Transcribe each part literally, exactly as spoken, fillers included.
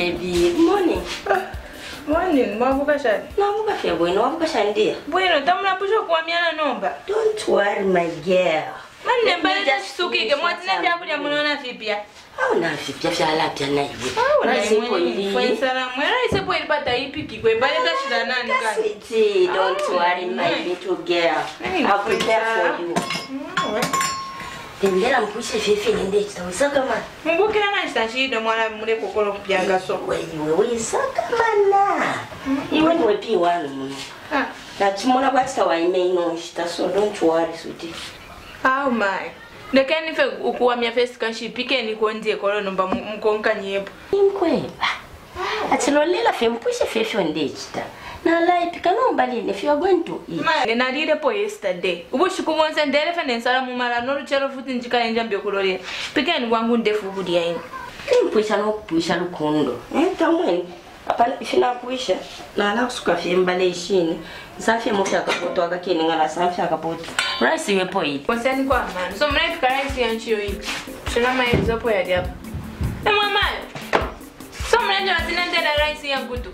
baby. Good morning. Morning, mwavuka shani? Mwavuka fya bueno, mwavuka shani dia. Bueno, tamuna pusho kuwamiana nomba. Don't worry my girl. Mane mbele chisuki, mwati nebi akuja munona fipia. Au na fipia fya lapia na iwe. Au na iwe. Fwe nsala mwera isepo ilipata ipiki kwe, bale tashida nani kani. Sweetie, don't worry my little girl. I'll prepare for you. Tendela mpushe fefe nende chitawisa kama. Mbukila na chitashida mwana mule kukolo kupianga so. Iwe wisa kama na. Iwe niwe pi wanu munu. Na chimona kwa chita wa ime ino shita so don't worry sweetie. Oh my. Ndeke nife ukuwa mia fesi kanshi pike ni kuondie kolo nomba mkonka nyepo. Mkwe. Atilolela fe mpushe fefe nende chita. Na lai pika nomba line if you are going to eat. Ma, nena dide po yesterday. Ubo shukumonse ndele fe nensala mumala nolu chelo futi njika enja mbio kulole. Pika ni wangu ndefu hudi ya ingi. Mpusha no kupusha lukundo. Eh, tamweni. Apana ifina kuisha. Na ala kusuka fye mbale ishini. Nsafi mufya kapoto waka kini ngana sanfya kapoto. Rice iwe po hiti. Konseni kwa manu. So mna ifika rice ya nchiyo hiti. Shilama ya hizo po ya diapo. Eh mama. So mna nja watinende da rice ya kutu.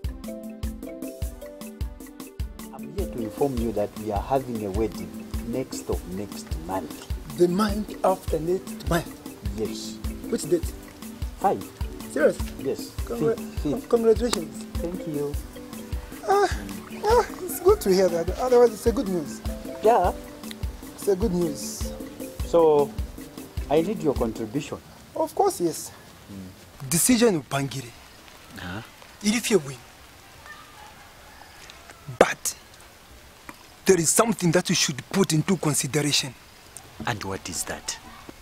I'm here to inform you that we are having a wedding next of next month. The month after next month? Yes. Which date? Five. Serious? Yes. Congra fifth, fifth. Congratulations. Thank you. Ah, ah, it's good to hear that. Otherwise, it's a good news. Yeah. It's a good news. So, I need your contribution. Of course, yes. Mm. Decision upangire. Huh? If you win. But there is something that you should put into consideration. And what is that?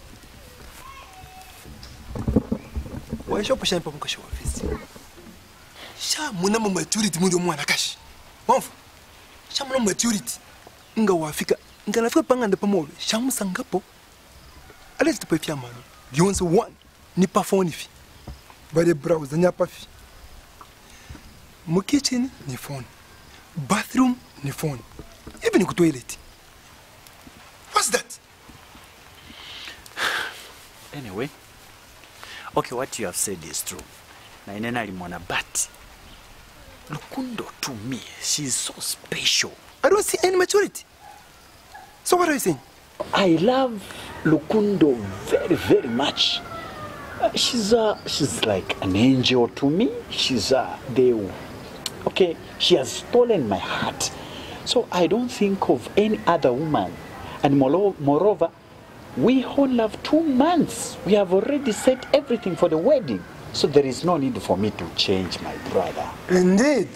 Why should you put your face? Sha muna maturity mundo mwana kashi. Mwafu. Sha muna maturity. Nga wafika. Nga nafika panganda pamoja. Sha musangapo. Alezi tupefia mano. Yonse one. Nipa phone fi. Bade browser nyapa fi. Mu kitchen ni phone. Bathroom ni phone. Even ku toilet. What's that? Anyway. Okay, what you have said is true. Na inena limona but Lukundo to me, she's so special. I don't see any maturity. So what are you saying? I love Lukundo very, very much. Uh, she's uh, she's like an angel to me. She's uh, the okay. She has stolen my heart, so I don't think of any other woman. And moreover, we only have two months. We have already set everything for the wedding, so there is no need for me to change, my brother. Indeed.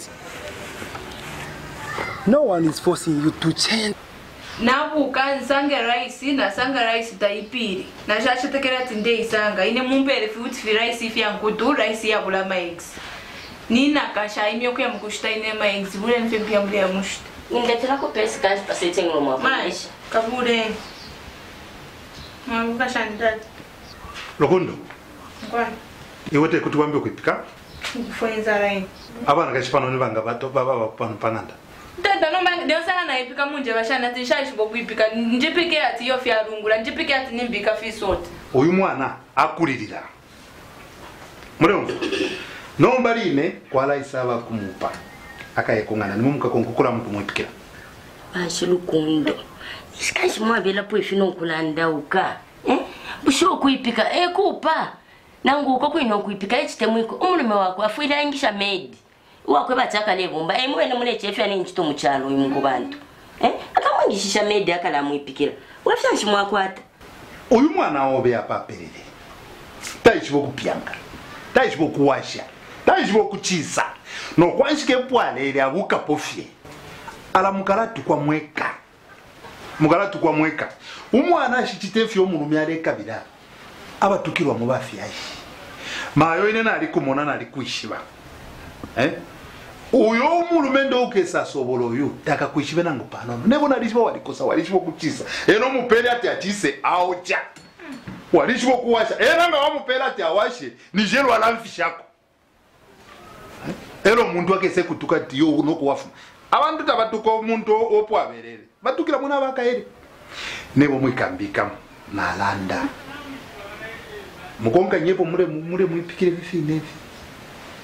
No one is forcing you to change. Nabuka nsange rice na sanga rice taipiri. Na shasha tekera tinde isanga. Ine mumpere futi fi rice ifi yankutu rice ya bula eggs. Nina kasha imi yoku ya mkushita ine ma eggs. Bule nfe mpia mbule ya mushita. Ningetela kupesi kazi pasete ngoma. Maisha. Kabule. Mabuka shandad. Lukundo. Kwani. Iwote kutuwambia kupika? Kufuenza raini. Abana kashipano ni banga bato baba bapano pananda. Tata no man de osana na ipika munje bashana tisha shibo kuipika njipike ati yo fya rungula njipike ati nimbika fi sote. Uyu mwana akulirira. Mulongo. Nomba line kwala isaba kumupa. Akayekungana nimumuka konkukula mtu mwipikira. Bashi Lukundo. Iskashi mwabela po ifino kulanda uka. Eh? Busho kuipika eh kupa. Nangu uko kwino kuipika echite mwiko umulume wako afuira ingisha maid. Uwakwe bataka lebomba eh mwene mune chef ya ninchito muchalo uyu mu bantu. Eh? Akamwangishisha maid akala mwipikira. Wafyanshi mwakwata. Uyu mwana obe apapelele. Taishibo kupyanga. Taishibo kuwasha. Taishibo kuchisa. No kwanshike pwalele abuka pofye. Ala mukaratu kwa mweka. Mukaratu kwa mweka. Umwana ashititefi omulume aleka bila. Abatukirwa mu bafyayi. Mayo ine nali kumona nali kwishiba. Eh? Uyo omulume ndo ukesa sobolo yo taka kwishibe nangu pano. Nebo nalishiba walikosa walishibo kuchisa. Eno mupele ati atise aocha. Walishibo kuwasha. Ena nga wamupele ati awashe ni jelo alamfishako. Eh? Ero muntu akese kutuka tiyo unoko wafu. Abantu tabatuka omuntu opo aberere. Batukira muna bakaere. Nebo mwikambika nalanda. Mukonga nyepo mure mure mwipikire bifi nevi.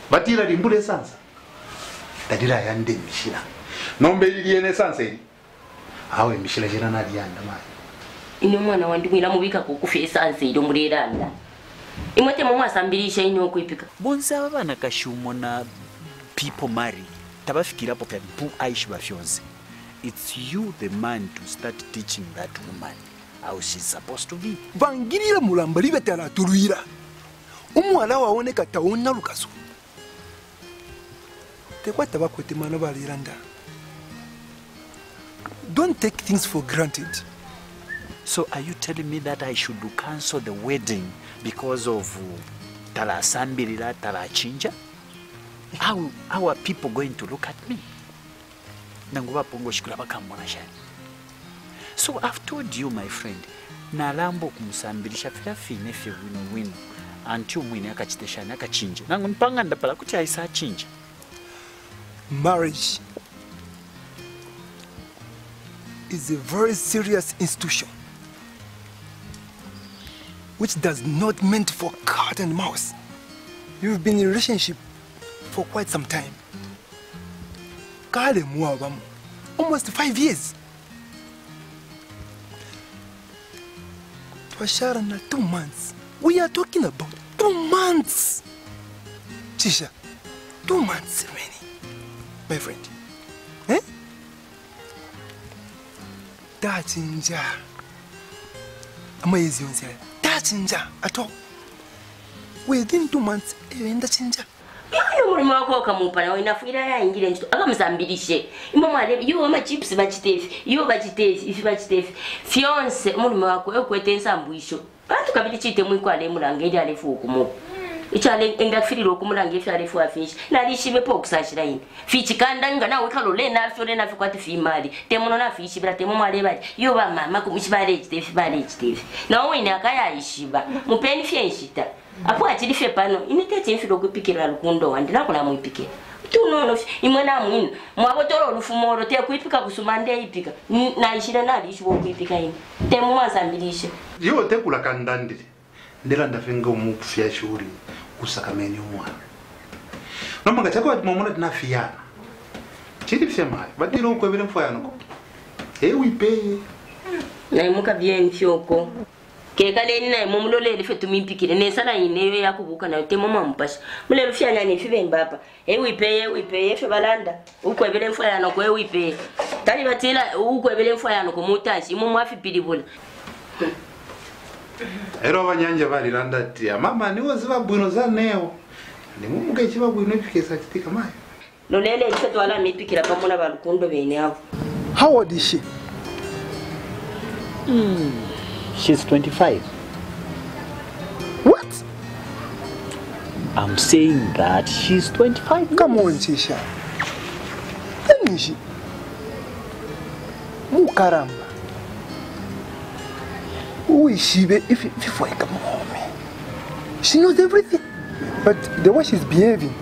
batira limbule sansa dadira yande mishila nombe liliene sansa ili awe mishila jina nali yanda mai ine mwana wandi mwina mubika kukufi sansa ili muliranda imwete mwa sambilisha ine okuipika bonza abana kashumo na people marry tabafikira hapo pia bu aishi bafyonze. It's you the man to start teaching that woman how she's supposed to be. Vangirira mulamba libetala turuira umwala waone kataona lukaso tekwata bakwete mana baliranda. Don't take things for granted. So are you telling me that I should cancel the wedding because of tala sambirila tala chinja? How, how are people going to look at me? Nanguba pongo shikula bakamona shani. So I've told you, my friend, nalambo kumsambilisha fila fine fi wino wino until mwine akachiteshana akachinja. Nangu nipanga ndapala kuti aisa chinja. Marriage is a very serious institution which does not meant for cat and mouse. You've been in a relationship for quite some time. Kale muabamu, almost five years. Twashara na two months. We are talking about two months. Chisha, two months remaining, my friend. Eh? Tachinja. Amazing, sir. Tachinja at all. Within two months, even the chinja. Yo mulimo wako kamupa na inafuira ya ingire nchito akamzambilishe imbo mwale yo ama chips bachitefi yo bachitefi ifi bachitefi fiance mulimo wako ekwete nsambwisho bantu kabili chite mwiko ale mulanga ili alefu okumu ichale engafiriro okumulanga ifi alefu afishi nalishime po kusashira ine fichi kandanga nawe kalole na fyole na fikwati fimali temuno na fishi bra temu mwale bali yo ba mama kumuchibale chitefi bale chitefi na wene akaya ishiba mupeni fienshita apo atilife pano initete mfiro kupikira lukundo wandila kula muipike tunono imwena mwino mwabotoro olufumoro te kuipika kusumande ipika na ishira nali ishibo kuipika ine temu mwasambilishe yo te kula kandandile ndela ndafenga umukufya shuri kusakameni umwana nomanga chako atimomona tinafiyana chiri fyema badira ukwebele mfayano ko e wipe na imuka bien fyoko keka leni na mumulole life tumimpikire nesala ine yakubuka na temo mampasha mulelo fyanya ni fibe mbapa e wipe wipe fe balanda ukwebele mfayano ko e wipe tali batila ukwebele mfayano ko mutashi mu mwafi pilibula ero banyanje bali landa tia mama niwo ziba bwino za neo ni mumuke chiba bwino ipikesa kitika mayo lolele ife twala mipikira pamona balukundo bene abo. How old is she? Hmm. She's twenty-five. What? I'm saying that she's twenty-five. Come on, Chisha. Then she Mukaramba. Who is she? If if I come home, she knows everything. But the way she's behaving,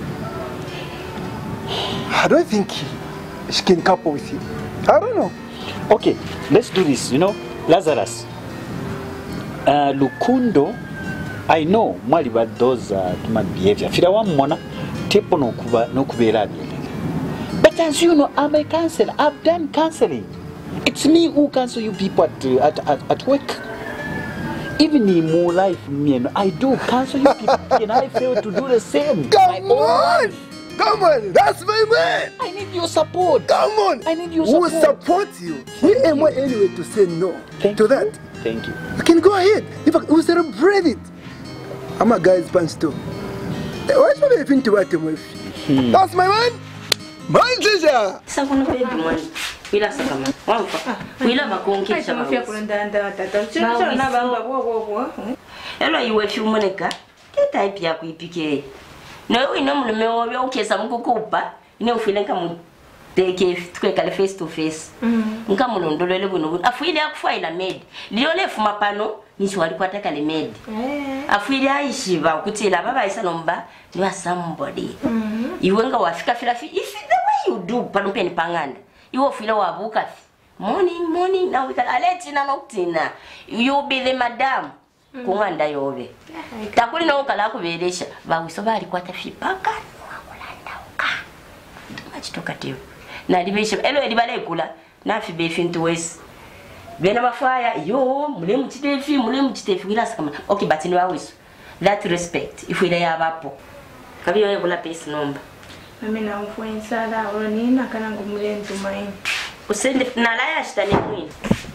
I don't think she can couple with you. I don't know. Okay, let's do this. You know, Lazarus. Uh, Lukundo, I know mwali ba those uh, my behavior. Fira wa mona tepo no kuba no kubera. But as you know, I'm a counselor. I've done counseling. It's me who counsel you people at uh, at, at at work. Even in my life, me, I do counsel you people, and I fail to do the same. Come on! Come on! That's my man! I need your support. Come on! I need your Who will support. support you? We am anyway to say no Thank to you. that. Thank you. You can go ahead. In fact, we'll celebrate it. I'm a guy's pants too. Why should I think to what him with? That's my man! My teacher! Sakono baby man. Wila sakama. Wanfa. Wila makonki Kama fia sakama. kulanda watata. Chino na bamba wo wo wo. Elo iwe fiumoneka. Teta ipi ya kuipike. No we no mulume wo bya ukesa mukukupa. Ine ufilenka mu teke tukekale face to face. Nka mulondolele buno. Afuile akufaila med. Liole fuma pano nishwali kwataka le med. Afuile aishiva kutila baba isa nomba you are somebody. Iwenga wafika filafi if the way you do pano peni panganda. You feel wabuka morning morning now we can aletina noctina. You be the madam. Kuanda yobe. Takuli na ukala kuberesha. Bawiso bali kwata fipaka. Wakulanda uka. Machitoka tiyo. Na libesha. Elo elibale kula. Na fi befi ntuwesi. Bena mafaya. Yo, mule mchitefi, mule mchitefi. Wila sakama. Okay, batini wawiso. That respect. Ifu ila ya bapo. Kabi yoye kula pesi nomba. Mami na mfueni sada. Uro nina kanangu mule ntumaini. Usende nalaya ashitani mwini.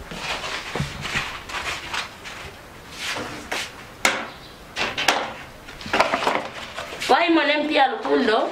Wai mwane mpia Lukundo.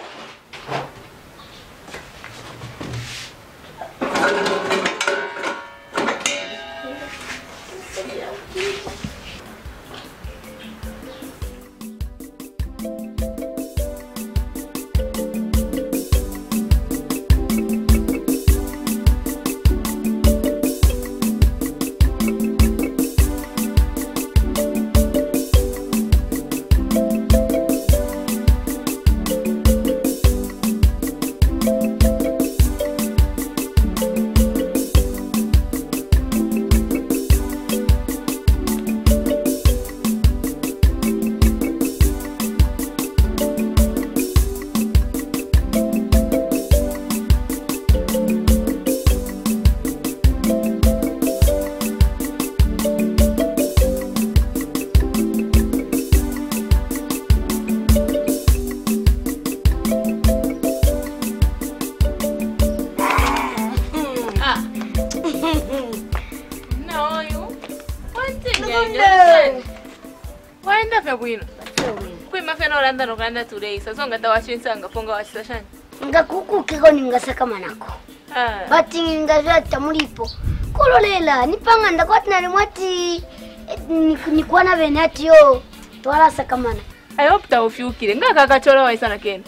Anda nokanda today. Sasa ngata wachinsa ngaponga wachitashani. Ngakuku kiko ningasaka manako. Ah. Bati ngazata mulipo. Kololela nipanga ndakwati nali mwati nikwana benati yo. Twala sakamana. I hope ta ufiukire. Ngaka kachola waisana kene.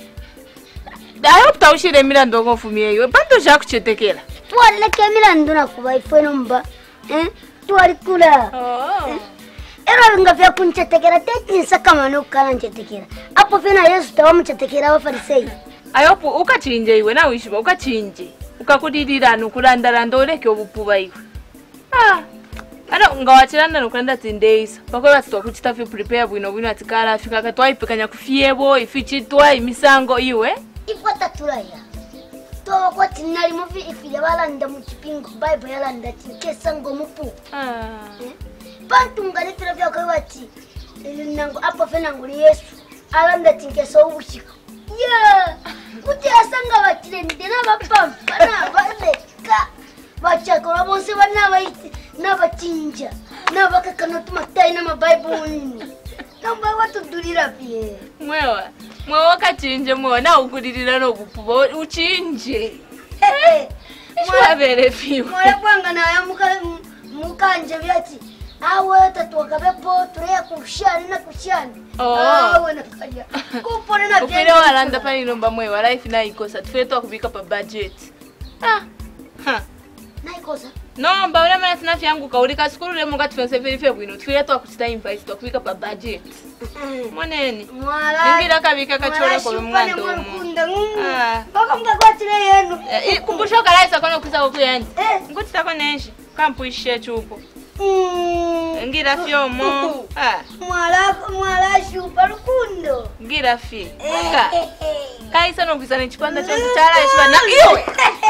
I hope ta ushire milando ngofumie yo. Bantu jakuchetekela. Twala kemila nduna kuba ifeno mba. Eh? Twali kula. Oh. Eh? Era ngafya kunchetekera teti sakamana ukana nchetekera. Apo fena Yesu tawamuchetekera abafarisei. I hope ukachinje iwe na wishiba ukachinje. Ukakudirira nukulandaranda oleke obupuba iwe. Ah. Ana ngawachiranda nukanda tindeisa. Bako batwa kuchita fi prepare bwino bwino atikala afika katwa ipekanya kufiebo ifichitwa imisango iwe. Ikwata turaya. To kwati nali mufi ifile balanda mu kipingo Bible yalanda tikesa ngo mupu. Ah. Eh? Bantu ngalifira vya kwa bati. Nango apo fena nguli Yesu. Alanda tikesa ubushika. Yeah. Kuti asanga batire ndena bapampa na bazeka. Bachakora bose bana baiti n'abachinja n'abakakana tumatai na Bible. Namba watu durira pie. Mwewa. Mwewa kachinje mwewa na ukudirira no bupuba uchinje. Eh. Mwewa bere fiwa. Mwewa bwanga na yamuka mukanje byati. Awe tatuwa kabepo turea kushani na kushani. Oh. Awe na kaya. Kupone na Upire walanda pa inomba mwewa life na ikosa tufeto kubika pa budget. Ah. Ha. Na ikosa. No, mba ule mana sina fiangu kaulika skulu le munga tufense verife bwino tufeto kuchita invite to kubika pa budget. Mwaneni. Mwala. Ngira kabika kachora kwa mwando. Ah. Baka mga kwatire yenu. Eh, kumbusho kalaisa kono kusa okuyani. Eh. Ngutita konenshi. Kampuishe chupo. Mm. Ngira fyomo. Ah. Mwala mwala shupa Lukundo. Ngira fi. Nga. Kaisa no kwisana chipanda chonse chara ishwa na iwe.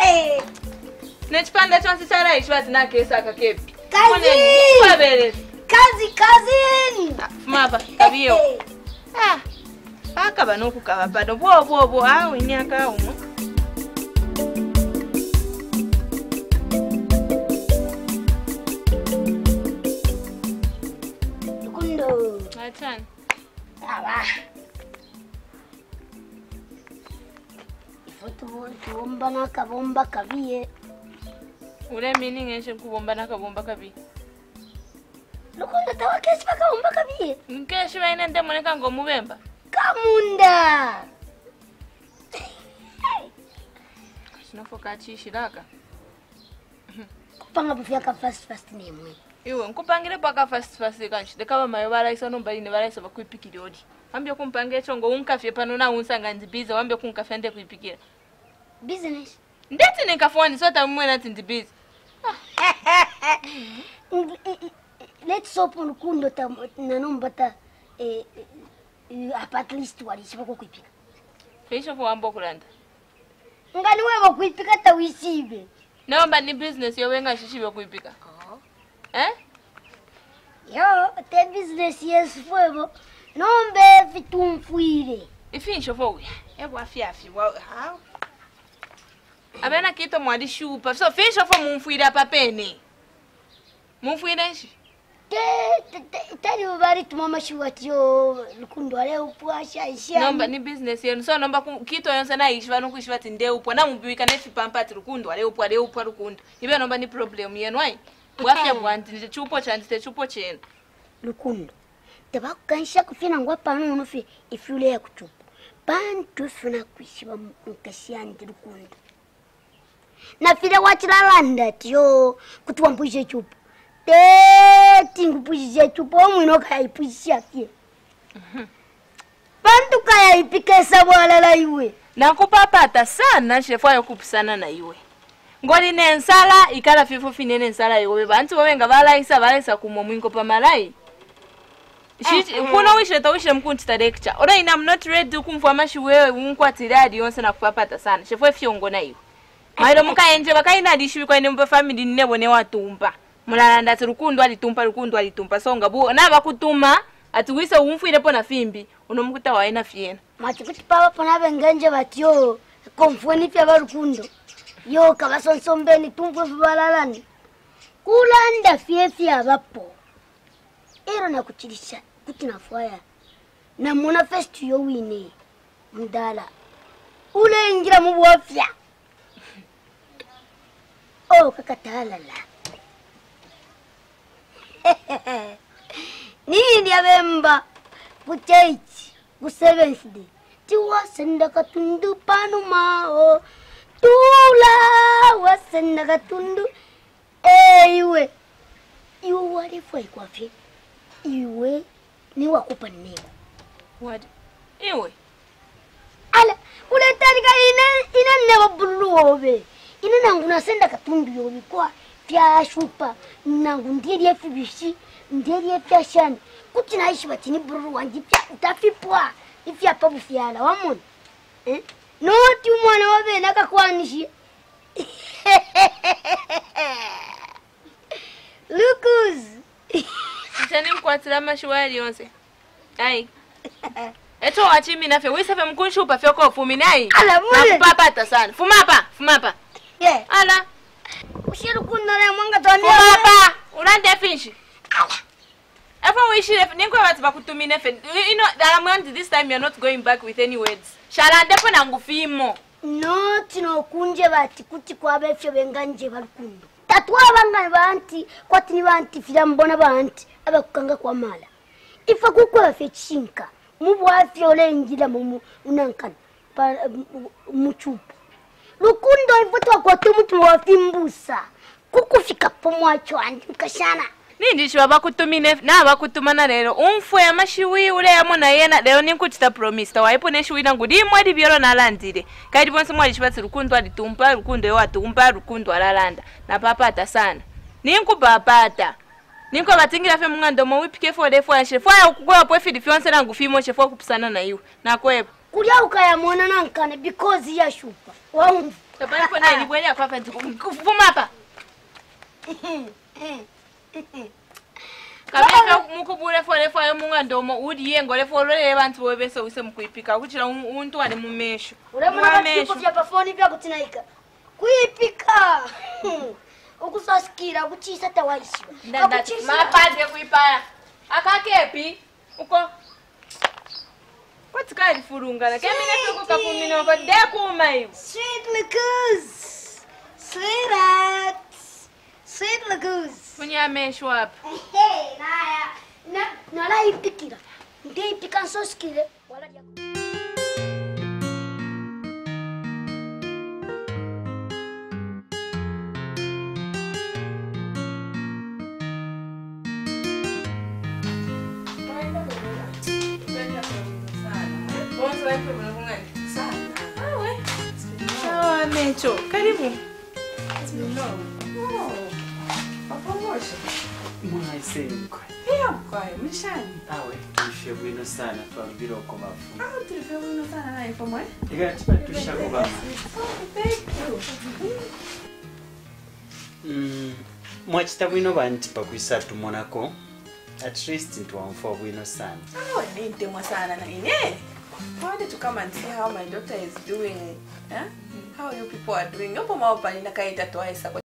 Ne chipanda chonse chara ishwa tina kesa kakepi. Kazi. Kwabere. Kazi kazi. Mapa kabiyo. Ah. Paka banoku kaba bado bo bo bo ah unyaka umo. Lukundo. Achana. Aba. Ifoto bomba na kabomba kabiye. Ule meaning enshe kubomba na kabomba kabi. Lukundo tawa kesi pa kabomba kabiye. Nkeshi baina ndemoneka ngo mubemba. Kamunda. Sinofoka chishiraka. Kupanga bufyaka fast fast nemwe. Iwe nkupangire paka fast fast kanchi dekaba mayo baraisa no mbaine baraisa bakwipikira odi. Wambye kumpange chongo unkafye pano na unsanga nzibiza wambye kunkafye ende kuipikira. Business. Ndeti nikafoni sota mwe nati ndibiza. let's open Lukundo ta nanomba ta eh at least wali sibako kuipika. Fisho fo ambo kulanda. Ngani wewe kuipika ta wisibe. Naomba ni business yo wenga shishibe kuipika. Oh. Eh? Yo, te business yes fuego. Nombe vitumfuire. Ifisho fo. Ebo afia afia. How? Abena kito mwadi shupa. So fisho fo mumfuire papeni. Mumfuire shi. Te te tari ubari tumama shuwatyo Lukundo ale upwasha isha. Nomba ni business yenu. So nomba kito yonse na ishwa nuku ishwa tinde upwa na mubika nefi pampati Lukundo ale upwa ale upwa Lukundo. Ibe nomba ni problem yenu wai. Mwafya bwanti chupo chandi chupo chenu. Lukundo. Teba kansha kufina ngwa pano unufi ifule ya kuchupa. Bantu funa kuishiba mkashiyandi Lukundo. Na file wachilanda tiyo kutuwambushe chupa. Teti ngupushe chupa omwino kaya ipushe afye. Bantu kaya ipike sabu alala iwe. Nakupapata sana shefu ayo kupusana na iwe. Ngoli nensala ikala fifu finene nsala iwe. Bantu wawenga vala isa vala isa kumomwinko pa malai. Shichi, kuna wishe ta wishe mkunti ta lecture. Ora ina I'm not ready kumfama shiwewe unkwa tiradi yonse na kupapata sana. Shefu efiongo na iwe. Mailo muka enje waka ina dishiwi kwa ine mpe family ninebo ne watumpa. Mulanda ati Lukundo alitumpa Lukundo alitumpa songa bu na bakutuma ati wisa umfuire pona fimbi unomukuta waina fiena. Machikuti papa pona bengenje batyo konfoni pya ba Lukundo. Yo kabasonsombeni tumpo balalani. Kulanda fiefi abapo. Ero na kuchilisha kutina fire. Na mona fest yo wine. Mdala. Ule ingira mu wafya. Oh kakatala la. Nini ya bemba kucheichi ku seventh day tiwa senda katundu panu mao tula wasenda katundu eh iwe iwe wali foi kwa fi iwe ni wakupa nini What? Iwe ala ule tarika ina ina nebo buluobe ina nangu nasenda katundu yobi kwa pya shupa nangu ndiri ya fibishi ndiri ya pya shani kuti naishi batini buru wanji pya utafipwa ifya pabu fyala wamona eh noti umwana wabe nakakwanishi Lucas Mtani mkwatila mashuwali yonse Ai Eto wachimi nafe wisefe mkunshupa fyo kwa fumi nai Ala mule Nakupapata sana Fuma hapa Fuma hapa Yeah Ala Ushiru kundare mwanga tuambia Fuma hapa Urande finshi Ala Efa wishi refe Ninkwe wati bakutumi nefe You know Dalamwanti this time you're not going back with any words Shalande na ngufimo Noti no kunje bati kuti kwa befyo benganje barukundo Tatuwa bangani banti kwa tini banti fila mbona banti Aba kukanga kwa mala Ifa kukwa fechinka Mubu afya ole njila mumu unankana Pa muchupu Lukundo ifoto kwa tumutu wafimbusa Kukufika pomwacho andi mkashana Nindishi wabakutumine na bakutumana lero umfu ya mashiwi ule yamo na yena lero ninkuchita promise tawaipo neshiwi nangu di mwadi biolo na landire kaidi bonse mwadi shibati Lukundo alitumpa Lukundo yo atumpa Lukundo alalanda na papata sana ninku papata ninku batingira fe mungando mo wipike fo defo ya shefo ya ukugwa po fidi fionse nangu fimo shefo kupusana na yu na kwepo kulia ukayamona nankane because ya shupa waumfu tabani kwa nini bwele ya papa kufuma hapa Kabeka mukubule fole fole mungando mo udiye ngole fole le bantu webese use mukuipika kuchira umuntu wali mumesho. Uramuna batiko vya pafoni vya kutinaika. Kuipika. Ukusaskira kuchisa tawaishiwa. Akuchisa mapadre kuipaya. Akakepi uko What's kind furunga la kemine tuko kafumino ko de kuma hiyo. Sweet Lucas. Sweetheart. Sweet Lucas. Kunya mesho hapa. Hey, naya. Na nala ipikira. Ndio ipika soskire wala ya. Sawa Mecho, karibu. Oh, pamoja. Mwaisenko. Yeah, kwayo, mshani. Awe, tulifia bwino sana twambira uko mafu. Ah, tulifia bwino sana na info mwe. Ikatipa tushako bama. Thank you. Mm, mwachita bwino bantipa kuisatu monako. At least ntwamfo bwino sana. Oh, ninte mwa sana na ine. I wanted to come and see how my daughter is doing. Huh? How you people are doing. Yopo maopa nina kaita twice.